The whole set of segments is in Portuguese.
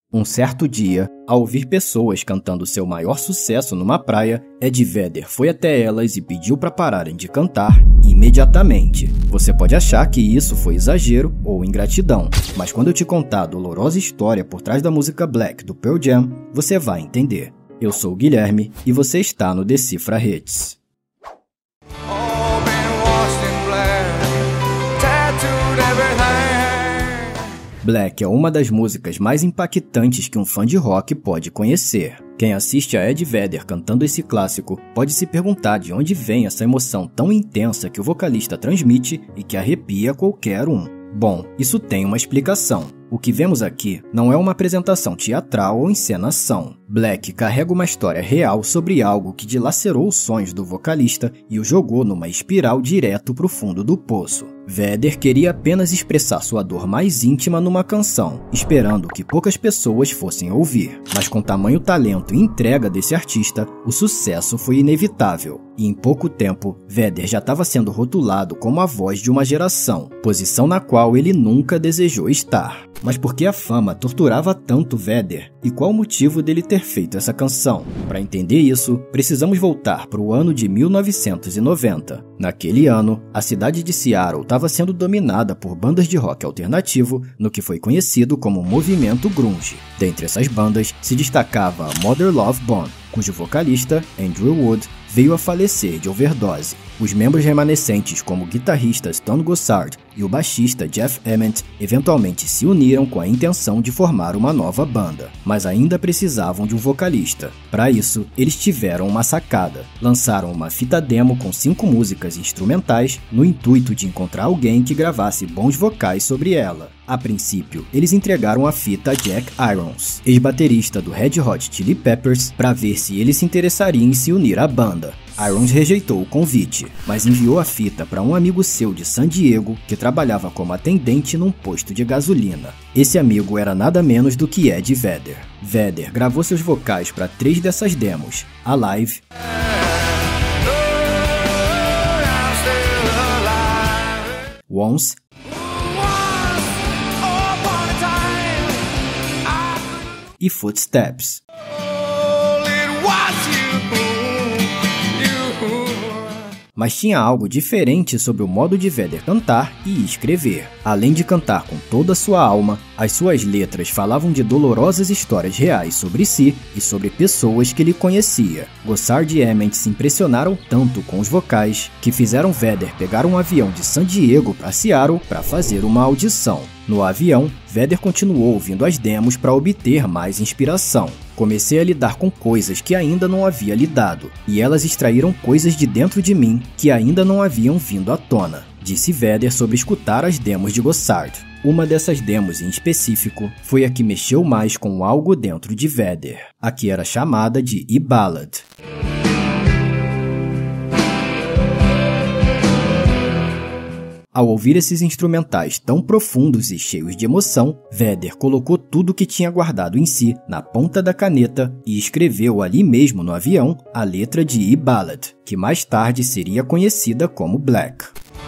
Um certo dia, ao ouvir pessoas cantando seu maior sucesso numa praia, Ed Vedder foi até elas e pediu para pararem de cantar imediatamente. Você pode achar que isso foi exagero ou ingratidão, mas quando eu te contar a dolorosa história por trás da música Black do Pearl Jam, você vai entender. Eu sou o Guilherme e você está no Decifra Hits. Black é uma das músicas mais impactantes que um fã de rock pode conhecer. Quem assiste a Ed Vedder cantando esse clássico pode se perguntar de onde vem essa emoção tão intensa que o vocalista transmite e que arrepia qualquer um. Bom, isso tem uma explicação. O que vemos aqui não é uma apresentação teatral ou encenação. Black carrega uma história real sobre algo que dilacerou os sonhos do vocalista e o jogou numa espiral direto para o fundo do poço. Vedder queria apenas expressar sua dor mais íntima numa canção, esperando que poucas pessoas fossem ouvir. Mas com tamanho talento e entrega desse artista, o sucesso foi inevitável. E em pouco tempo, Vedder já estava sendo rotulado como a voz de uma geração, posição na qual ele nunca desejou estar. Mas por que a fama torturava tanto Vedder? E qual o motivo dele ter feito essa canção? Para entender isso, precisamos voltar para o ano de 1990. Naquele ano, a cidade de Seattle estava sendo dominada por bandas de rock alternativo no que foi conhecido como movimento grunge. Dentre essas bandas, se destacava a Mother Love Bone, cujo vocalista, Andrew Wood, veio a falecer de overdose. Os membros remanescentes, como o guitarrista Stone Gossard e o baixista Jeff Ament, eventualmente se uniram com a intenção de formar uma nova banda, mas ainda precisavam de um vocalista. Para isso, eles tiveram uma sacada. Lançaram uma fita demo com 5 músicas instrumentais no intuito de encontrar alguém que gravasse bons vocais sobre ela. A princípio, eles entregaram a fita a Jack Irons, ex-baterista do Red Hot Chili Peppers, para ver se ele se interessaria em se unir à banda. Irons rejeitou o convite, mas enviou a fita para um amigo seu de San Diego que trabalhava como atendente num posto de gasolina. Esse amigo era nada menos do que Ed Vedder. Vedder gravou seus vocais para 3 dessas demos: Alive, Once e Footsteps. Mas tinha algo diferente sobre o modo de Vedder cantar e escrever. Além de cantar com toda a sua alma, as suas letras falavam de dolorosas histórias reais sobre si e sobre pessoas que ele conhecia. Gossard e Ament se impressionaram tanto com os vocais que fizeram Vedder pegar um avião de San Diego para Seattle para fazer uma audição. No avião, Vedder continuou ouvindo as demos para obter mais inspiração. Comecei a lidar com coisas que ainda não havia lidado, e elas extraíram coisas de dentro de mim que ainda não haviam vindo à tona, disse Vedder sobre escutar as demos de Gossard. Uma dessas demos em específico foi a que mexeu mais com algo dentro de Vedder, a que era chamada de E-Ballad. Ao ouvir esses instrumentais tão profundos e cheios de emoção, Vedder colocou tudo que tinha guardado em si na ponta da caneta e escreveu ali mesmo no avião a letra de E-Ballad, que mais tarde seria conhecida como Black.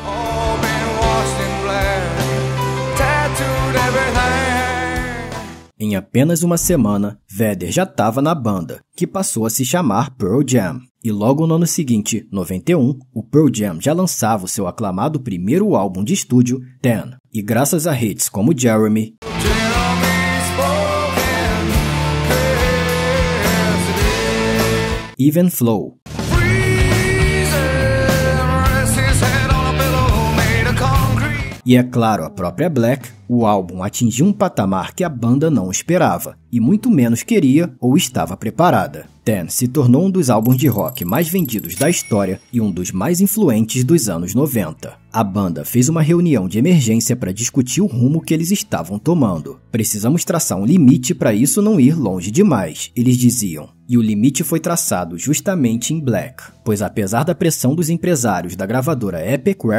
Em apenas uma semana, Vedder já estava na banda, que passou a se chamar Pearl Jam. E logo no ano seguinte, 91, o Pearl Jam já lançava o seu aclamado primeiro álbum de estúdio, Ten. E graças a hits como Jeremy, Even Flow e, é claro, a própria Black, o álbum atingiu um patamar que a banda não esperava, e muito menos queria ou estava preparada. Ten se tornou um dos álbuns de rock mais vendidos da história e um dos mais influentes dos anos 90. A banda fez uma reunião de emergência para discutir o rumo que eles estavam tomando. Precisamos traçar um limite para isso não ir longe demais, eles diziam. E o limite foi traçado justamente em Black, pois apesar da pressão dos empresários da gravadora Epic Records,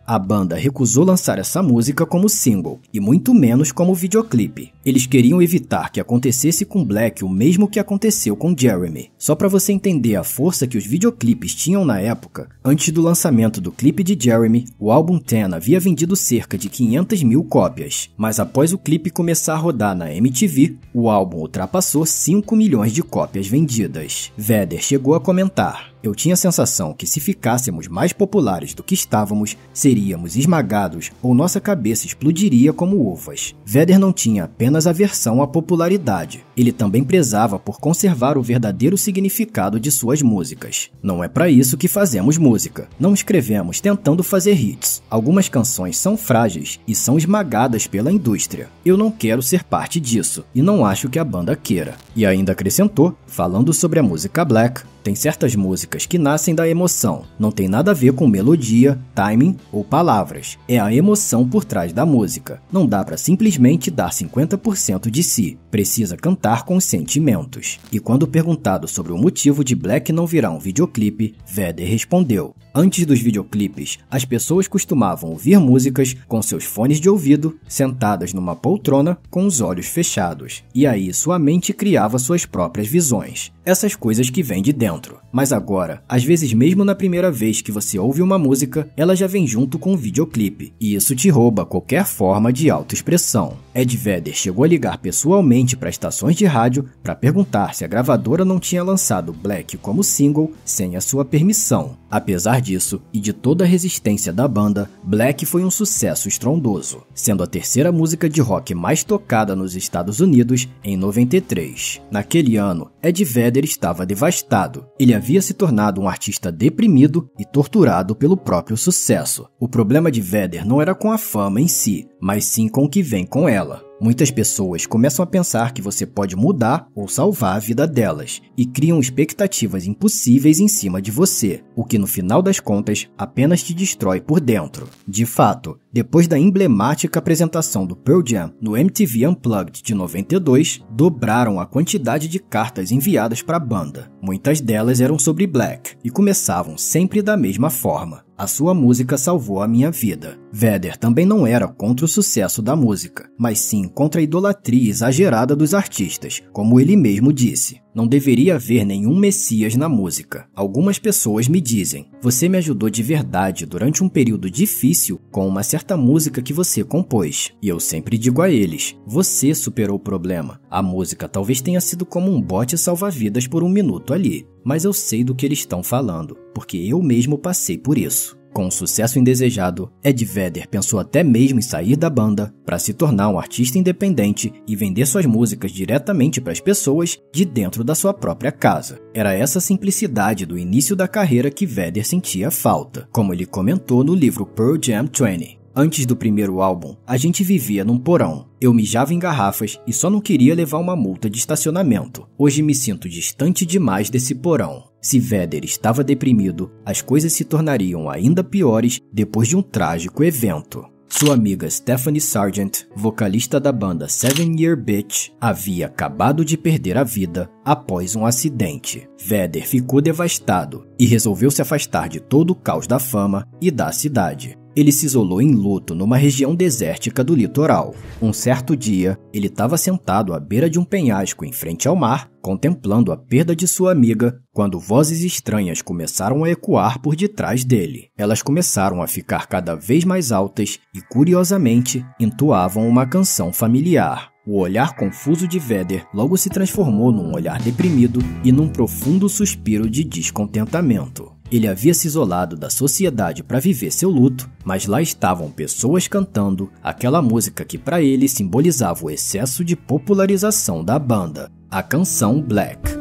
A banda recusou lançar essa música como single, e muito menos como videoclipe. Eles queriam evitar que acontecesse com Black o mesmo que aconteceu com Jeremy. Só para você entender a força que os videoclipes tinham na época, antes do lançamento do clipe de Jeremy, o álbum Ten havia vendido cerca de 500 mil cópias. Mas após o clipe começar a rodar na MTV, o álbum ultrapassou 5 milhões de cópias vendidas. Vedder chegou a comentar: "Eu tinha a sensação que se ficássemos mais populares do que estávamos, seríamos esmagados ou nossa cabeça explodiria como uvas." Vedder não tinha apenas aversão à popularidade, ele também prezava por conservar o verdadeiro significado de suas músicas. "Não é para isso que fazemos música. Não escrevemos tentando fazer hits. Algumas canções são frágeis e são esmagadas pela indústria. Eu não quero ser parte disso e não acho que a banda queira." E ainda acrescentou, falando sobre a música Black: "Tem certas músicas que nascem da emoção. Não tem nada a ver com melodia, timing ou palavras. É a emoção por trás da música. Não dá para simplesmente dar 50% de si. Precisa cantar com os sentimentos." E quando perguntado sobre o motivo de Black não virar um videoclipe, Vedder respondeu: "Antes dos videoclipes, as pessoas costumavam ouvir músicas com seus fones de ouvido, sentadas numa poltrona com os olhos fechados. E aí sua mente criava suas próprias visões. Essas coisas que vêm de dentro. Mas agora, às vezes mesmo na primeira vez que você ouve uma música, ela já vem junto com um videoclipe. E isso te rouba qualquer forma de autoexpressão." Ed Vedder chegou a ligar pessoalmente para estações de rádio para perguntar se a gravadora não tinha lançado Black como single sem a sua permissão. Apesar disso, e de toda a resistência da banda, Black foi um sucesso estrondoso, sendo a terceira música de rock mais tocada nos Estados Unidos em 93. Naquele ano, Ed Vedder estava devastado. Ele havia se tornado um artista deprimido e torturado pelo próprio sucesso. O problema de Vedder não era com a fama em si, mas sim com o que vem com ela. Muitas pessoas começam a pensar que você pode mudar ou salvar a vida delas e criam expectativas impossíveis em cima de você, o que no final das contas apenas te destrói por dentro. De fato, depois da emblemática apresentação do Pearl Jam no MTV Unplugged de 92, dobraram a quantidade de cartas enviadas para a banda. Muitas delas eram sobre Black e começavam sempre da mesma forma: "A sua música salvou a minha vida." Vedder também não era contra o sucesso da música, mas sim contra a idolatria exagerada dos artistas, como ele mesmo disse. "Não deveria haver nenhum messias na música. Algumas pessoas me dizem: você me ajudou de verdade durante um período difícil com uma certa música que você compôs. E eu sempre digo a eles: você superou o problema. A música talvez tenha sido como um bote salva-vidas por um minuto ali. Mas eu sei do que eles estão falando, porque eu mesmo passei por isso." Com o sucesso indesejado, Ed Vedder pensou até mesmo em sair da banda para se tornar um artista independente e vender suas músicas diretamente para as pessoas de dentro da sua própria casa. Era essa simplicidade do início da carreira que Vedder sentia falta, como ele comentou no livro Pearl Jam 20. "Antes do primeiro álbum, a gente vivia num porão. Eu mijava em garrafas e só não queria levar uma multa de estacionamento. Hoje me sinto distante demais desse porão." Se Vedder estava deprimido, as coisas se tornariam ainda piores depois de um trágico evento. Sua amiga Stephanie Sargent, vocalista da banda 7 Year Bitch, havia acabado de perder a vida após um acidente. Vedder ficou devastado e resolveu se afastar de todo o caos da fama e da cidade. Ele se isolou em luto numa região desértica do litoral. Um certo dia, ele estava sentado à beira de um penhasco em frente ao mar, contemplando a perda de sua amiga, quando vozes estranhas começaram a ecoar por detrás dele. Elas começaram a ficar cada vez mais altas e, curiosamente, entoavam uma canção familiar. O olhar confuso de Vedder logo se transformou num olhar deprimido e num profundo suspiro de descontentamento. Ele havia se isolado da sociedade para viver seu luto, mas lá estavam pessoas cantando aquela música que para ele simbolizava o excesso de popularização da banda, a canção Black.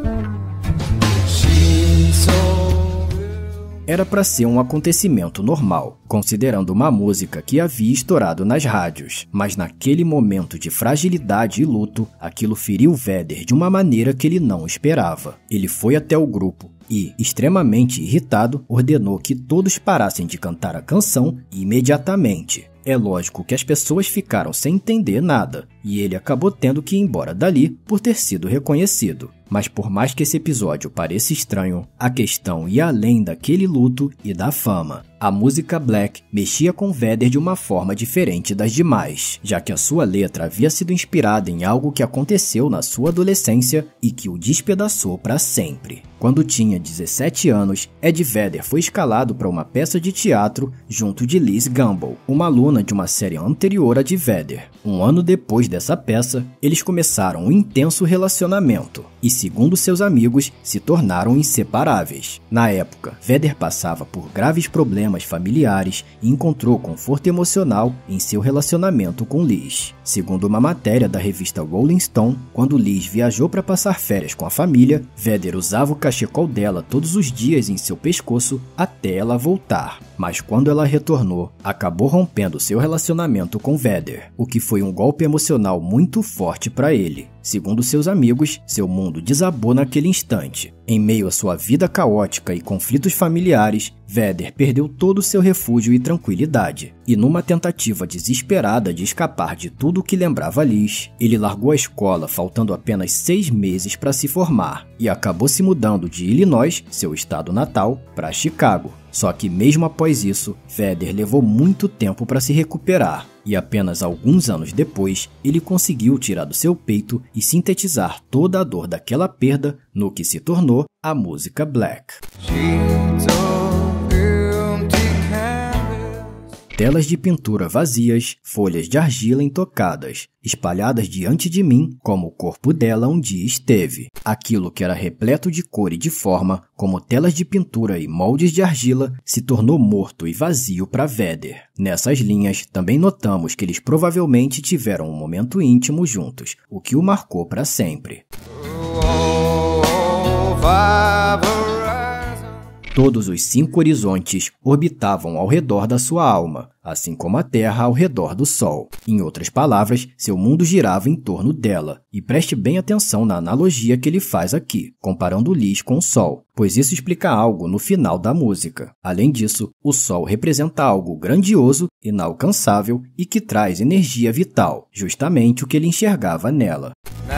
Era para ser um acontecimento normal, considerando uma música que havia estourado nas rádios, mas naquele momento de fragilidade e luto, aquilo feriu Vedder de uma maneira que ele não esperava. Ele foi até o grupo e, extremamente irritado, ordenou que todos parassem de cantar a canção imediatamente. É lógico que as pessoas ficaram sem entender nada, e ele acabou tendo que ir embora dali por ter sido reconhecido. Mas por mais que esse episódio pareça estranho, a questão ia além daquele luto e da fama. A música Black mexia com Vedder de uma forma diferente das demais, já que a sua letra havia sido inspirada em algo que aconteceu na sua adolescência e que o despedaçou para sempre. Quando tinha 17 anos, Ed Vedder foi escalado para uma peça de teatro junto de Liz Gamble, uma aluna de uma série anterior à de Vedder. Um ano depois dessa peça, eles começaram um intenso relacionamento e, segundo seus amigos, se tornaram inseparáveis. Na época, Vedder passava por graves problemas familiares e encontrou conforto emocional em seu relacionamento com Liz. Segundo uma matéria da revista Rolling Stone, quando Liz viajou para passar férias com a família, Vedder usava o cachecol dela todos os dias em seu pescoço até ela voltar. Mas quando ela retornou, acabou rompendo seu relacionamento com Vedder, o que foi um golpe emocional muito forte para ele. Segundo seus amigos, seu mundo desabou naquele instante. Em meio à sua vida caótica e conflitos familiares, Vedder perdeu todo o seu refúgio e tranquilidade. E numa tentativa desesperada de escapar de tudo o que lembrava Liz, ele largou a escola faltando apenas 6 meses para se formar e acabou se mudando de Illinois, seu estado natal, para Chicago. Só que mesmo após isso, Vedder levou muito tempo para se recuperar, e apenas alguns anos depois, ele conseguiu tirar do seu peito e sintetizar toda a dor daquela perda no que se tornou a música Black. Telas de pintura vazias, folhas de argila intocadas, espalhadas diante de mim como o corpo dela um dia esteve. Aquilo que era repleto de cor e de forma, como telas de pintura e moldes de argila, se tornou morto e vazio para Vedder. Nessas linhas, também notamos que eles provavelmente tiveram um momento íntimo juntos, o que o marcou para sempre. Todos os 5 horizontes orbitavam ao redor da sua alma, assim como a Terra ao redor do Sol. Em outras palavras, seu mundo girava em torno dela. E preste bem atenção na analogia que ele faz aqui, comparando Liz com o Sol, pois isso explica algo no final da música. Além disso, o Sol representa algo grandioso, inalcançável e que traz energia vital, justamente o que ele enxergava nela.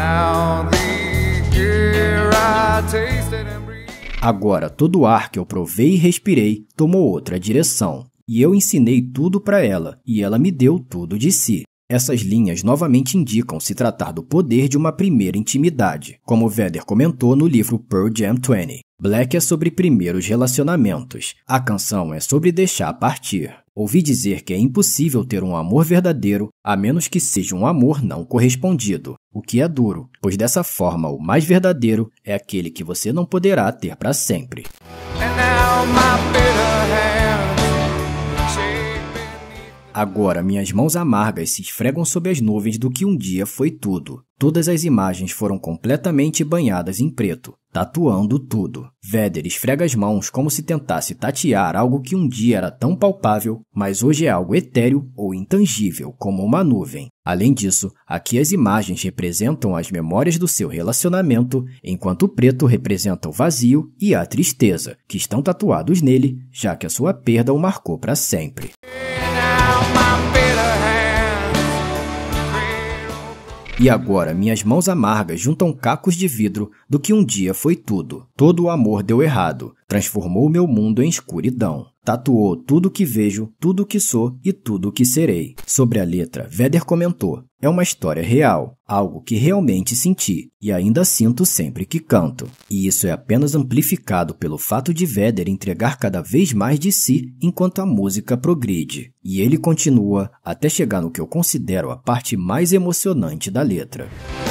Agora, todo o ar que eu provei e respirei tomou outra direção, e eu ensinei tudo para ela, e ela me deu tudo de si. Essas linhas novamente indicam se tratar do poder de uma primeira intimidade, como Vedder comentou no livro Pearl Jam 20. Black é sobre primeiros relacionamentos. A canção é sobre deixar partir. Ouvi dizer que é impossível ter um amor verdadeiro a menos que seja um amor não correspondido, o que é duro, pois dessa forma o mais verdadeiro é aquele que você não poderá ter para sempre. Agora minhas mãos amargas se esfregam sob as nuvens do que um dia foi tudo. Todas as imagens foram completamente banhadas em preto, tatuando tudo. Vedder esfrega as mãos como se tentasse tatear algo que um dia era tão palpável, mas hoje é algo etéreo ou intangível, como uma nuvem. Além disso, aqui as imagens representam as memórias do seu relacionamento, enquanto o preto representa o vazio e a tristeza, que estão tatuados nele, já que a sua perda o marcou para sempre. E agora, minhas mãos amargas juntam cacos de vidro do que um dia foi tudo. Todo o amor deu errado, transformou meu mundo em escuridão. Tatuou tudo que vejo, tudo que sou e tudo que serei. Sobre a letra, Vedder comentou: é uma história real, algo que realmente senti e ainda sinto sempre que canto. E isso é apenas amplificado pelo fato de Vedder entregar cada vez mais de si enquanto a música progride. E ele continua até chegar no que eu considero a parte mais emocionante da letra.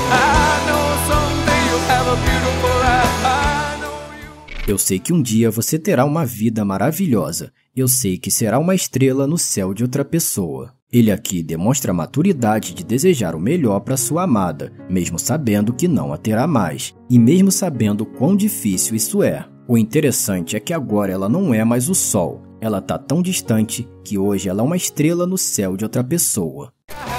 Eu sei que um dia você terá uma vida maravilhosa. Eu sei que será uma estrela no céu de outra pessoa. Ele aqui demonstra a maturidade de desejar o melhor para sua amada, mesmo sabendo que não a terá mais, e mesmo sabendo quão difícil isso é. O interessante é que agora ela não é mais o sol. Ela tá tão distante que hoje ela é uma estrela no céu de outra pessoa.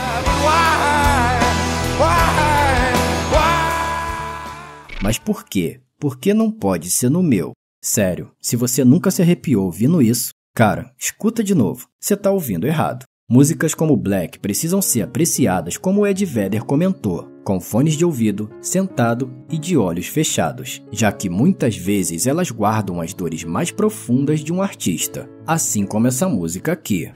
Mas por quê? Por que não pode ser no meu? Sério, se você nunca se arrepiou ouvindo isso, cara, escuta de novo. Você tá ouvindo errado. Músicas como Black precisam ser apreciadas como Ed Vedder comentou, com fones de ouvido, sentado e de olhos fechados, já que muitas vezes elas guardam as dores mais profundas de um artista, assim como essa música aqui.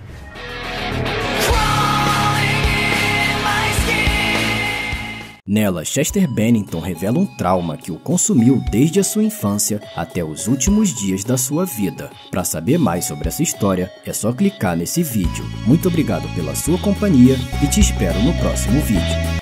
Nela, Chester Bennington revela um trauma que o consumiu desde a sua infância até os últimos dias da sua vida. Para saber mais sobre essa história, é só clicar nesse vídeo. Muito obrigado pela sua companhia e te espero no próximo vídeo.